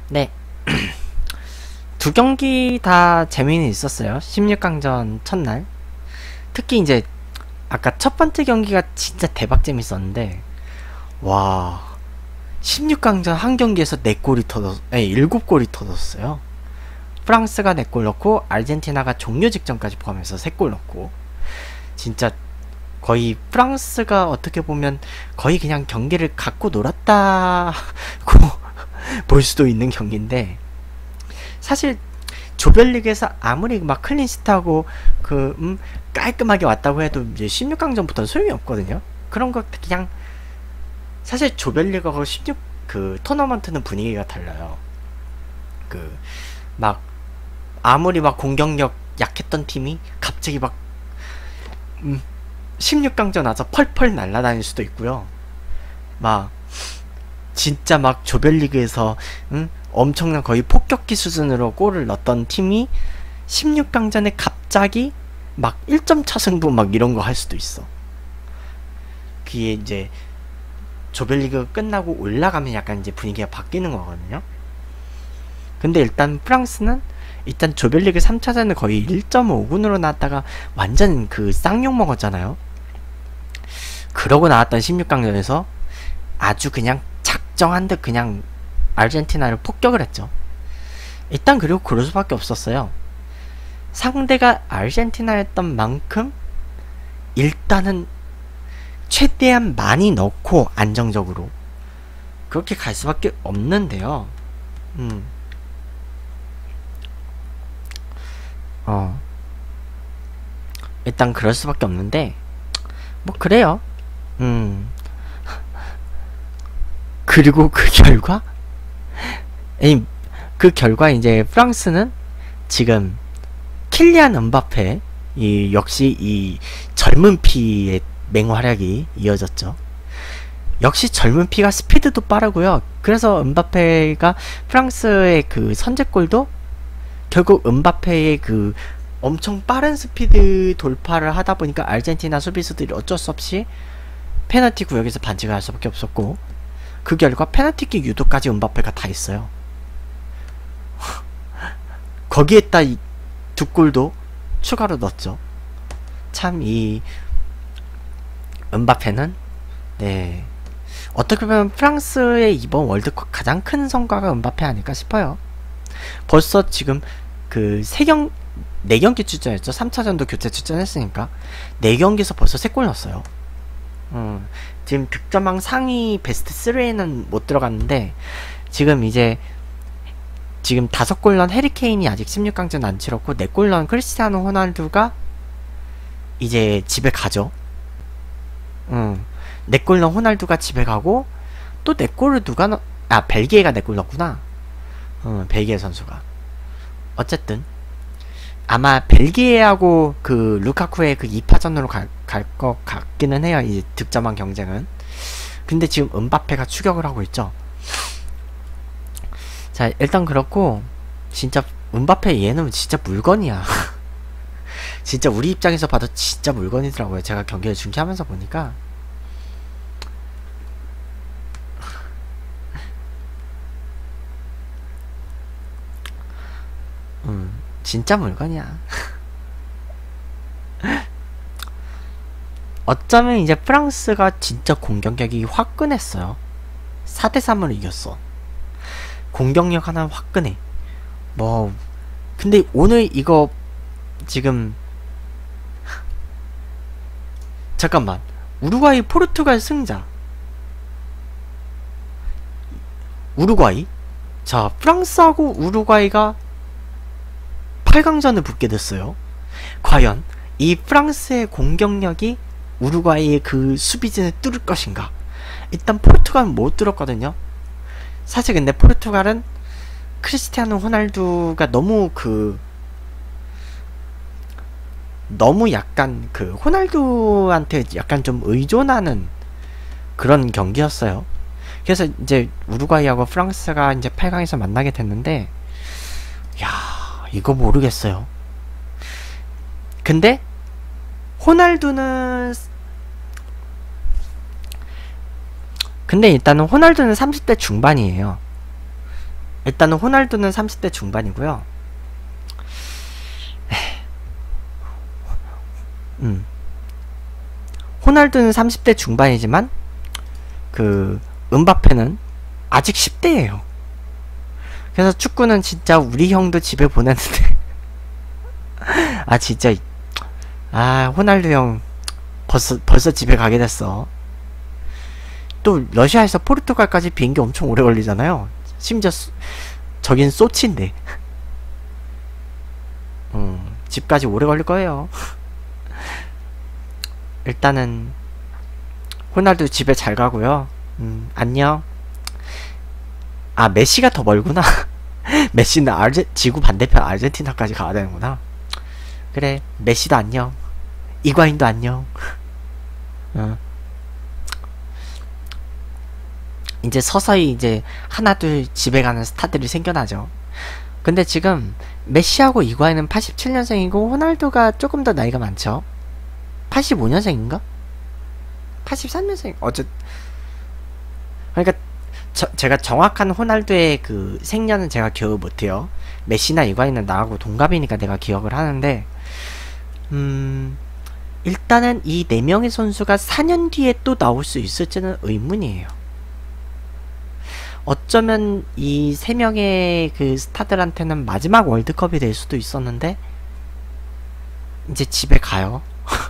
네. 두 경기 다 재미는 있었어요. 16강전 첫날. 특히 이제 아까 첫 번째 경기가 진짜 대박 재밌었는데, 와, 16강전 한 경기에서 4골이 터졌, 7골이 터졌어요. 프랑스가 4골 넣고 아르헨티나가 종료 직전까지 포함해서 3골 넣고, 진짜 거의 프랑스가 어떻게 보면 거의 그냥 경기를 갖고 놀았다고 볼 수도 있는 경기인데, 사실 조별리그에서 아무리 막 클린시트하고 깔끔하게 왔다고 해도 이제 16강전부터는 소용이 없거든요. 그런 거 그냥 사실 조별리그하고 16 그 토너먼트는 분위기가 달라요. 그 막 아무리 막 공격력 약했던 팀이 갑자기 막 16강전 와서 펄펄 날아다닐 수도 있고요. 막 진짜 막 조별리그에서 엄청난 거의 폭격기 수준으로 골을 넣었던 팀이 16강전에 갑자기 막 1점 차 승부 막 이런 거 할 수도 있어. 그게 이제 조별리그 끝나고 올라가면 약간 이제 분위기가 바뀌는 거거든요. 근데 일단 프랑스는 일단 조별리그 3차전을 거의 1.5군으로 나왔다가 완전 그 쌍욕 먹었잖아요. 그러고 나왔던 16강전에서 아주 그냥 작정한 듯 그냥 아르헨티나를 폭격을 했죠. 일단 그리고 그럴 수밖에 없었어요. 상대가 아르헨티나였던 만큼 일단은 최대한 많이 넣고 안정적으로 그렇게 갈 수밖에 없는데요. 일단 그럴 수밖에 없는데 뭐 그래요. 그리고 그 결과 그 결과 이제 프랑스는 지금 킬리안 음바페 역시 이 젊은 피의 맹활약이 이어졌죠. 역시 젊은 피가 스피드도 빠르고요. 그래서 음바페가 프랑스의 그 선제골도 결국 음바페의 그 엄청 빠른 스피드 돌파를 하다 보니까 아르헨티나 수비수들이 어쩔 수 없이 페널티 구역에서 반칙을 할 수밖에 없었고, 그 결과 페널티킥 유도까지 음바페가 다 했어요. 거기에다 이 두 골도 추가로 넣었죠. 참 이 음바페는 네 어떻게 보면 프랑스의 이번 월드컵 가장 큰 성과가 음바페 아닐까 싶어요. 벌써 지금 그 4경기 출전했죠. 3차전도 교체 출전했으니까 4경기에서 벌써 3골 넣었어요. 지금 득점왕 상위 베스트 3에는 못 들어갔는데 지금 5골 넣은 해리케인이 아직 16강전 안 치렀고 4골 넣은 크리스티아노 호날두가 이제 집에 가죠. 4골 넣은 호날두가 집에 가고 또 4골을 누가 벨기에가 4골 넣었구나. 벨기에 선수가. 어쨌든 아마 벨기에하고 그 루카쿠의 그 2파전으로 갈 것 같기는 해요. 이 득점왕 경쟁은. 근데 지금 음바페가 추격을 하고 있죠. 자, 일단 그렇고 진짜 음바페 얘는 진짜 물건이야. 진짜 우리 입장에서 봐도 진짜 물건이더라고요. 제가 경기를 중계하면서 보니까 진짜 물건이야. 어쩌면 이제 프랑스가 진짜 공격력이 화끈했어요. 4대3으로 이겼어. 공격력 하나 화끈해. 뭐 근데 오늘 이거 지금 잠깐만, 우루과이 포르투갈 승자 우루과이? 자, 프랑스하고 우루과이가 8강전을 붙게 됐어요. 과연 이 프랑스의 공격력이 우루과이의 그 수비진을 뚫을 것인가? 일단 포르투갈은 못 뚫었거든요. 사실 근데 포르투갈은 크리스티아노 호날두가 너무 약간 그 호날두한테 약간 좀 의존하는 그런 경기였어요. 그래서 이제 우루과이하고 프랑스가 이제 8강에서 만나게 됐는데, 야, 이거 모르겠어요. 근데 일단은 호날두는 30대 중반이에요. 일단은 호날두는 30대 중반이고요. 호날두는 30대 중반이지만 그 음바페는 아직 10대예요. 그래서 축구는 진짜 우리 형도 집에 보냈는데 아 진짜 호날두 형 벌써 집에 가게 됐어. 또 러시아에서 포르투갈까지 비행기 엄청 오래 걸리잖아요. 심지어 저긴 소치인데 집까지 오래 걸릴 거예요. 일단은 호날두 집에 잘 가고요. 안녕. 아 메시가 더 멀구나. 메시는 지구 반대편 아르헨티나까지 가야 되는구나. 그래 메시도 안녕. 이과인도 안녕. 이제 서서히 이제 하나둘 집에 가는 스타들이 생겨나죠. 근데 지금 메시하고 이과인은 87년생이고 호날두가 조금 더 나이가 많죠. 85년생인가? 83년생 그러니까 제가 정확한 호날두의 그 생년은 제가 기억을 못해요. 메시나 이과인은 나하고 동갑이니까 내가 기억을 하는데 일단은 이 4명의 선수가 4년 뒤에 또 나올 수 있을지는 의문이에요. 어쩌면 이 3명의 그 스타들한테는 마지막 월드컵이 될 수도 있었는데 이제 집에 가요.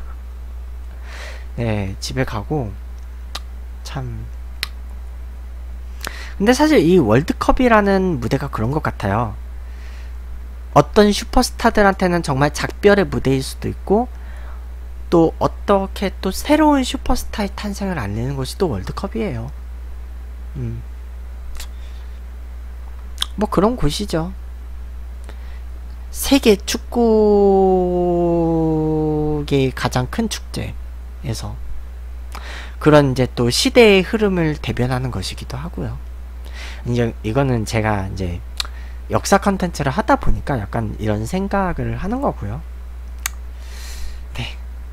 네, 집에 가고 참 근데 사실 이 월드컵이라는 무대가 그런 것 같아요. 어떤 슈퍼스타들한테는 정말 작별의 무대일 수도 있고 또 어떻게 또 새로운 슈퍼스타의 탄생을 알리는 것이 또 월드컵이에요. 뭐 그런 곳이죠. 세계 축구계의 가장 큰 축제에서 그런 이제 또 시대의 흐름을 대변하는 것이기도 하고요. 이제 이거는 제가 이제 역사 컨텐츠를 하다 보니까 약간 이런 생각을 하는 거고요. 네.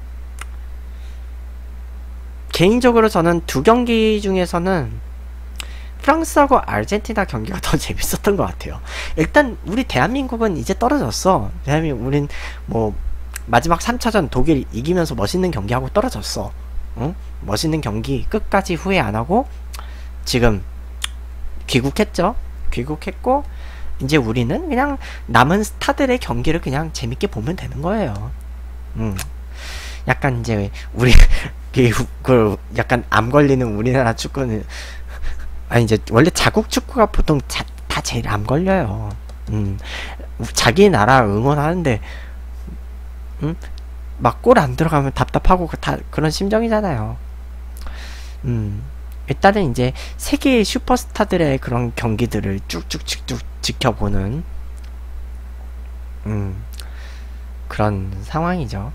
개인적으로 저는 두 경기 중에서는 프랑스하고 아르헨티나 경기가 더 재밌었던 것 같아요. 일단 우리 대한민국은 이제 떨어졌어. 우린 뭐 마지막 3차전 독일 이기면서 멋있는 경기하고 떨어졌어. 응? 멋있는 경기 끝까지 후회 안하고 지금 귀국했죠. 귀국했고 이제 우리는 그냥 남은 스타들의 경기를 그냥 재밌게 보면 되는 거예요. 약간 이제 우리 그 약간 암 걸리는 우리나라 축구는 이제 원래 자국 축구가 보통 다 제일 암 걸려요. 자기 나라 응원하는데 막 골 안 들어가면 답답하고 다 그런 심정이잖아요. 일단은 이제 세계의 슈퍼스타들의 그런 경기들을 쭉쭉쭉쭉 지켜보는 그런 상황이죠.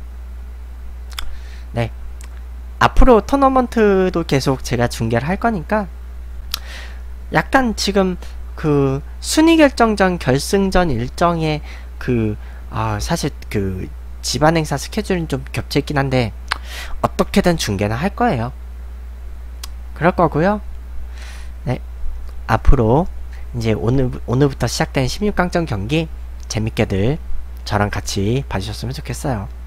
네. 앞으로 토너먼트도 계속 제가 중계를 할 거니까 약간 지금 그 순위 결정전 결승전 일정에 사실 그 집안 행사 스케줄은 좀 겹쳐 있긴 한데 어떻게든 중계는 할 거예요. 그럴 거고요. 네. 앞으로 이제 오늘부터 시작된 16강전 경기 재밌게들 저랑 같이 봐주셨으면 좋겠어요.